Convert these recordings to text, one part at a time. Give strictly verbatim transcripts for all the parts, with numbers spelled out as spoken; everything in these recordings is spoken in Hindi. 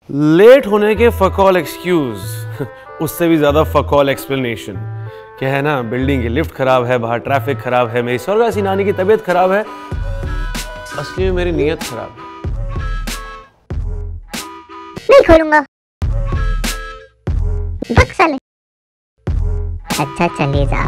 लेट होने के फकॉल एक्सक्यूज, उससे भी ज्यादा फकॉल एक्सप्लेनेशन। क्या है ना, बिल्डिंग की लिफ्ट खराब है, बाहर ट्रैफिक खराब है, मेरी स्वर्गवासी नानी की तबीयत खराब है, असली में मेरी नीयत खराब है। नहीं खोलूंगा। बक साले। अच्छा चले जा।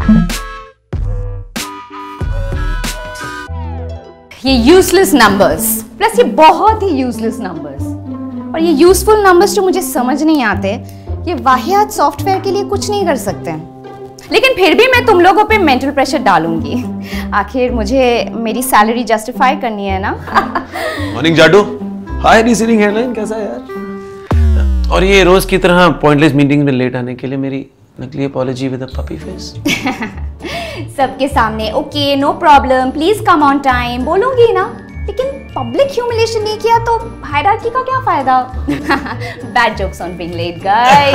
ये यूजलेस नंबर्स, प्लस ये बहुत ही यूजलेस नंबर्स, और ये यूजफुल नंबर्स जो मुझे समझ नहीं आते, ये वाहियात सॉफ्टवेयर के लिए कुछ नहीं कर सकते। लेकिन फिर भी मैं तुम लोगों पे मेंटल प्रेशर डालूंगी। आखिर मुझे मेरी सैलरी जस्टिफाई करनी है ना। मॉर्निंग जाटू, हाय रिसीविंग हेडलाइन, कैसा है यार? और ये रोज की तरह पॉइंटलेस मीटिंग में लेट आने के लिए मेरी नकली apology with a puppy face. सबके सामने okay no problem please come on time बोलूंगी ना, लेकिन पब्लिक ह्यूमिलेशन नहीं किया तो हायरार्की का क्या फायदा। Bad jokes on being late guys.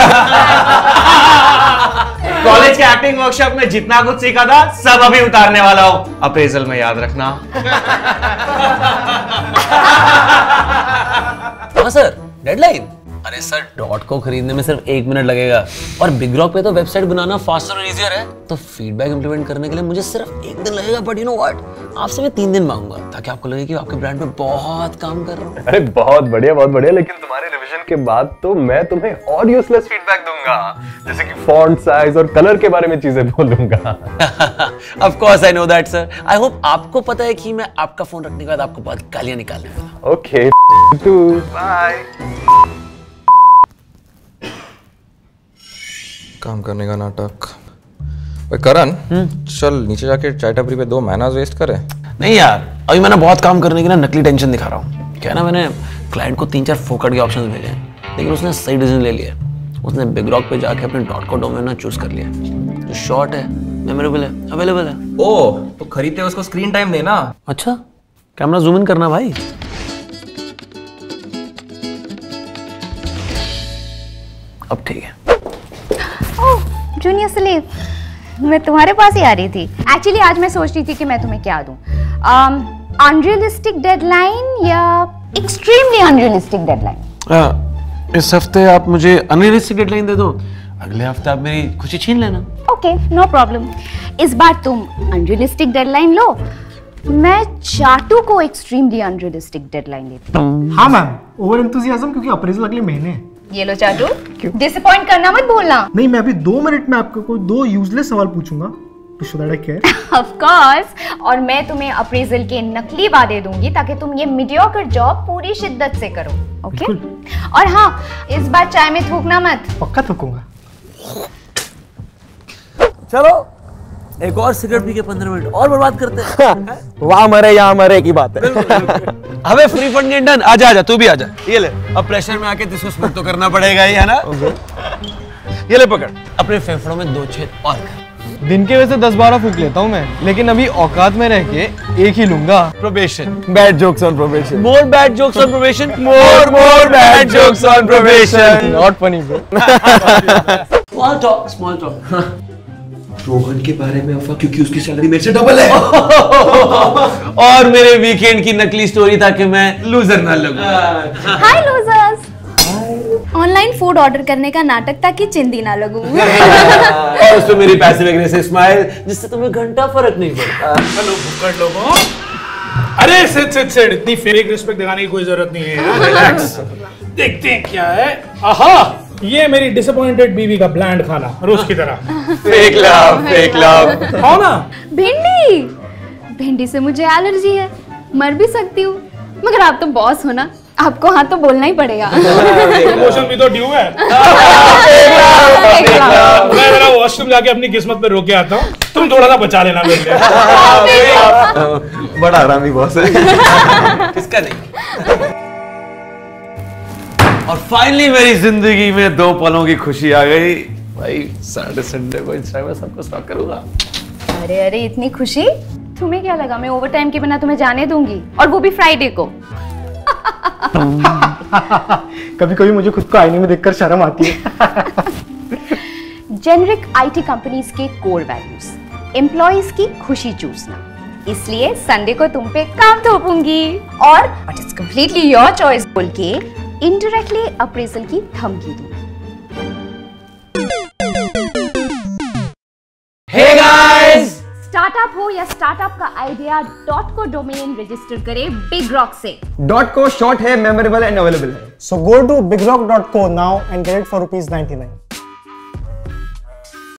College के एक्टिंग वर्कशॉप में जितना कुछ सीखा था सब अभी उतारने वाला हूँ, अप्रेजल में याद रखना। हाँ सर, डेडलाइन। अरे सर, डॉट को खरीदने में सिर्फ एक मिनट लगेगा और बिग रॉक पे तो वेबसाइट बनाना फास्टर और इजियर है। तो फीडबैक इंप्लीमेंट करने के लिए मुझे सिर्फ एक दिन लगेगा, बट यू नो व्हाट, आपसे मैं तीन दिन मांगूंगा ताकि आपको लगे कि आपके ब्रांड पे बहुत काम कर रहा हूँ। अरे बहुत बढ़िया बहुत बढ़िया, लेकिन तुम्हारे रिवीजन के बाद तो मैं तुम्हें और यूजलेस फीडबैक दूंगा, जैसे कि फॉन्ट साइज और कलर के बारे में चीजें बोलूंगा। Of course I know that sir. I hope आपको पता है कि मैं आपका फोन रखने के बाद आपको बहुत गालियां निकालने वाला। Okay to bye. काम करने का नाटक। ओए करण, चल नीचे जाके चाय टपरी पे दो महीना वेस्ट करे। नहीं यार, अभी मैंने बहुत काम करने की ना नकली टेंशन दिखा रहा हूँ। क्या है ना, मैंने क्लाइंट को तीन चार फोकट के ऑप्शंस भेजे हैं, लेकिन उसने सही डिसीजन ले लिया। उसने बिग रॉक पे जाके अपने डॉट को डोमेन ना चूज कर लिया, जो शॉर्ट है, मेमोरेबल है, अवेलेबल है। ओ तो खरीदते उसको स्क्रीन टाइम देना। अच्छा, कैमरा जूम इन करना भाई। अब ठीक है। जूनियर स्लीव, मैं तुम्हारे पास ही आ रही थी। एक्चुअली आज मैं सोच रही थी कि मैं तुम्हें क्या दूं, अनरियलिस्टिक डेडलाइन या एक्सट्रीमली अनरियलिस्टिक डेडलाइन। इस हफ्ते आप मुझे अनरियलिस्टिक डेडलाइन दे दो, अगले हफ्ते आप मेरी खुशी छीन लेना। Okay no problem. इस बार तुम अनरियलिस्टिक डेडलाइन लो, मैं चाटू को एक्सट्रीमली अनरियलिस्टिक डेडलाइन देती हूँ। हाँ मैम, ओवर एंथुसियाज्म क्योंकि अप्रेजल अगले महीने है। ये लो चाटू, डिसअपॉइंट करना मत भूलना। नहीं, मैं अभी दो मिनट में आपको कोई दो यूजलेस सवाल पूछूंगा, तो should I care? Of course, और मैं तुम्हें अप्रेजल के नकली वादे दूंगी ताकि तुम ये मीडियोकर जॉब पूरी शिद्दत से करो। ओके? और हाँ, इस बार चाय में थूकना मत। पक्का थूकूंगा। चलो एक और सिगरेट पी के पंद्रह मिनट और बर्बाद करते हैं। वहां मरे यहाँ मरे की बात है। अबे फ्री फंड इंटर्न, आजा आजा, तू भी आजा। ये ले, अब प्रेशर में आके जिसको स्मोक तो करना पड़ेगा ही, है ना? ये ले पकड़, अपने फेफड़ों में दो छेद और कर। दिन के वैसे दस बारह फूक लेता हूँ मैं, लेकिन अभी औकात में रह के एक ही लूंगा। Probation. Bad jokes on probation. More bad jokes on probation. More more bad jokes on probation. Not funny bro. Small talk, small talk. Rohan के बारे में अफवाह, क्योंकि उसकी सैलरी मेरे से डबल है। और मेरे वीकेंड की नकली स्टोरी था कि मैं लूजर ना लगूं। Hi losers. Online food order करने का नाटक था कि चिंदी ना लगूं। और उसमें मेरी पैसिव एग्रेसिव स्माइल, जिससे तुम्हें घंटा फर्क नहीं पड़ता। हेलो भुक्कड़ लोगों, अरे सिट सिट सिट, इतनी फेक रिस्पेक्ट दिखाने की कोई जरूरत नहीं है, रिलैक्स। देखते हैं क्या है। आहा, ये मेरी डिसअपॉइंटेड बीवी का ब्लैंड खाना, रोज की तरह। Fake love, fake love. खाओ ना। भिंडी, भिंडी से मुझे एलर्जी है, मर भी सकती हूँ, मगर आप तो बॉस हो ना, आपको हाँ तो बोलना ही पड़ेगा। प्रमोशन भी तो ड्यू है। मैं जरा वॉशरूम जाके अपनी किस्मत पे रोके आता हूँ, तुम थोड़ा सा बचा लेना मेरे लिए। बड़ा आरामी बॉस है। किसका नहीं। और फाइनली मेरी जिंदगी में दो पलों की खुशी आ गई भाई। सैटरडे संडे को इंस्टाग्राम सबको स्टॉक करूंगा। अरे अरे इतनी खुशी, तुम्हें क्या लगा मैं ओवर टाइम के बिना तुम्हें जाने दूंगी, और वो भी फ्राइडे को? कभी कभी मुझे खुद को आईने में देखकर शर्म आती है। जेनरिक आईटी कंपनीज के कोर वैल्यूज, एम्प्लॉइज की खुशी चूसना, इसलिए संडे को तुम पे काम थोपूंगी और इट्स कंप्लीटली योर चॉइस बोल के इनडायरेक्टली अप्रेजल की धमकी दूं। हे गाइस, स्टार्टअप हो या स्टार्टअप का idea, dot co domain register करें बिग रॉक से। डॉट को शॉर्ट है, मेमोरेबल एंड अवेलेबल है। So go to bigrock dot co now and get it for rupees ninety-nine.